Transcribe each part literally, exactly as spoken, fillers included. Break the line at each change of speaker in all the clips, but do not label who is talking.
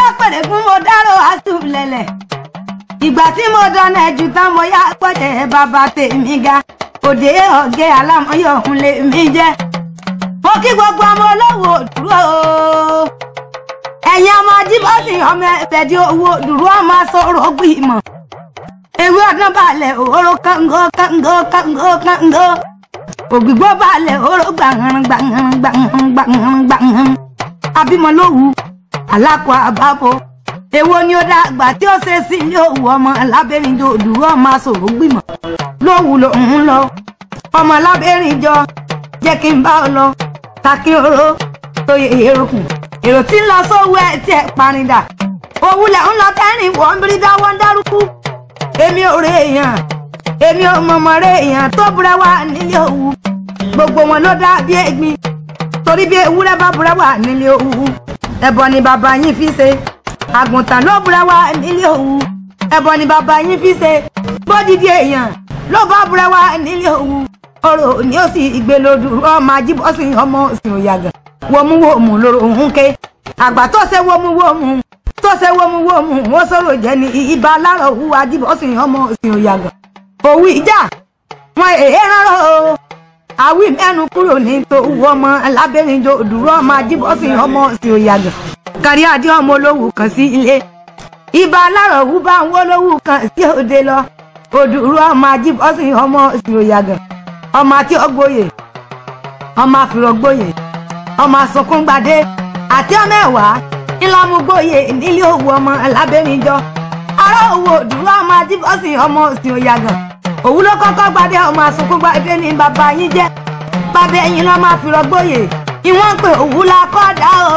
jẹ́ pèrè fún mo dárò àsùnlẹ̀lẹ̀ ìgbà tí mo dọ̀nà ẹ̀jú tán mo yá pọ̀jẹ̀ bàbá tèmi ga òde ọ̀gẹ́ alámọ̀yọ̀ ń lè mí jẹ́ mo kí gbogbo ọmọ olówó dúró ẹ̀yin ọmọ Ajíbọ́sìn ọmọ ẹ̀fẹ̀dí owó dúró ọmọ sọ̀rọ̀ gbìmọ̀ ewé ọdún balẹ̀ òró kàngó kàngó kàngó kàngó ògbìgbó balẹ̀ òró gbàngàn gbàngàn gbàngàn gbàngàn gbàngàn abímọ lówù alákọ̀ àbábọ̀ èwo ni ó dàgbà tí ó ṣe sí ilé òwú ọmọ alábẹ́rìnjọ dúró ọmọ sọ̀rọ̀ gbìmọ̀ lówù lòun lọ ọmọ alábẹ́rìnjọ jẹ́ kí n bá ọ lọ takí oró tó yẹ èrò kù èrò tí ń lọ sówó ẹ̀ tí ẹ̀ parindà òwúlẹ̀ ń lọ tẹ́rìn wọ́n bí dáwọ́ dárúkú èmi ò rè èèyàn èmi ò mọ̀mọ́ rè èèyàn tó burẹ́ wà nílé òwú gbogbo wọn ló dá bí ẹ̀gbin torí bí ewúrẹ́ bá burẹ́ wà nílé òwú ẹbọ ni bàbá yín fi ṣe àgùntàn ló burẹ́ wà nílé òwú ẹbọ ni bàbá yín fi ṣe bódìdí èèyàn ló bá burẹ́ wà nílé òwú ọ̀rọ̀ ni ó sì gbé lódù ọmọ Ajíbọ́sìn ọmọ òsìn òyàgàn wọmúwọmù lóró òun ké àgbà tó ṣe wọmúwọmù tó ṣe wọmúwọmù wọ́n sọ̀rọ̀ jẹ́ ní ibà alárọ̀ òwú Ajíbọ́sìn ọmọ òsìn òyàgàn òwú ìjà wọn èé rárọ̀ o àwí mẹ́nu kúrò ní tòwú ọmọ alábẹ́rìnjọ dúró ọmọ Ajíbọ́sìn ọmọ òsìn òyàgàn kárí adé ọmọ olówù kan sí ilé ibà alárọ̀ òwú bá ń wọ́ olówù kan sí òde lọ òdúró ọmọ Ajíbọ́sìn ọmọ òsìn òyàgàn ọmọ àti ọgbóyè ọmọ àfìrọgbóyè ọmọ àsọkúngbadé àti ọmọ ẹwà ńlámúgbóyè nílé òwú ọmọ alábẹ́rìnjọ ará òwú dúró ọmọ Ajíbọ́sìn ọmọ òsìn òyàgàn òwú ló kọ́kọ́ gbadé ọmọ àsọkúngbadé ní bàbá yín jẹ́ bàbá ẹ̀yìn lọ́mọ àfìrọgbóyè ìwọ́n pé òwú la kọ́dá o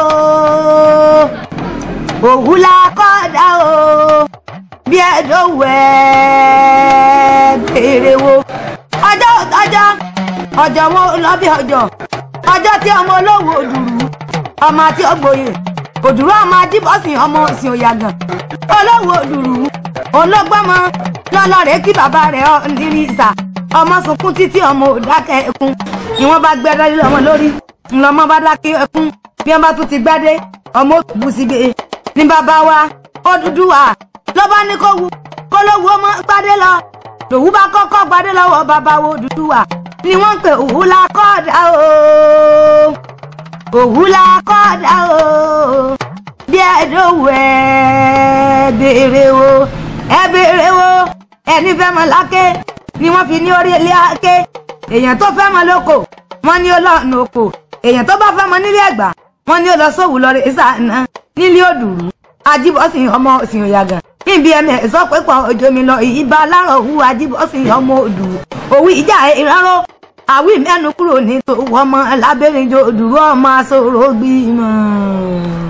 òwú la kọ́dá o bí ẹ̀dọ́wẹ̀ béèrè wo ọjọ́ ọjọ́ ọjọ́ wọn lọ bí ọjọ́ ọjọ́ tí ọmọ olówó òdùrú ọmọ àti ọgbòye òdùrú ọmọ Ajíbọ́sìn ọmọ òsìn òyàgàn olówó òdùrú ológbọ́mọ lọ́lọ́rẹ́ kí bàbá rẹ̀ nírí ìsà ọmọ sunkún títí ọmọ òdákẹ́ ẹkún ni wọ́n bá gbẹ́rẹ́ lé ọmọ lórí ńlọmọ bá dákẹ́ ẹkún bí wọ́n bá tún ti gbẹ́dé ọmọ òtúbù sígbè ní bàbá wa Odùduwà ló bá ní kó wu kó lówó ọmọ gbádé lọ lòwú bá kọ́kọ́ gbadé lọ́wọ́ bàbá wo Odùduwà ni wọ́n ń pè òwú la kọ́ọ̀dà o òwú la kọ́ọ̀dà o bí ẹ̀dọ́wẹ̀ béèrè wo ẹ béèrè wo ẹni fẹ́ mọ láké ni wọ́n fi ní orí ilé áké èèyàn tó fẹ́ mọ lóko wọ́n ní ó lọ́nà oko èèyàn tó bá fẹ́ mọ nílé Ẹ̀gbá wọ́n ní ó lọ sówù lọ rẹ̀ ìsànà nílé Òdùrú Ajíbọ́sìn ọmọ òsìn òyàgàn níbi ẹ̀mí ẹ̀sọ́ pépọ̀ òjò mi lọ ìbá alárọ̀ òwú Ajíbọ́sìn ọmọ Òdùrú òwú ìjà ìrárọ̀ àwí mẹ́nu kúrò ní tòwú ọmọ alábẹ́rìnjọ Òdùrú ọmọ asọ̀rọ̀ gbìmọ̀.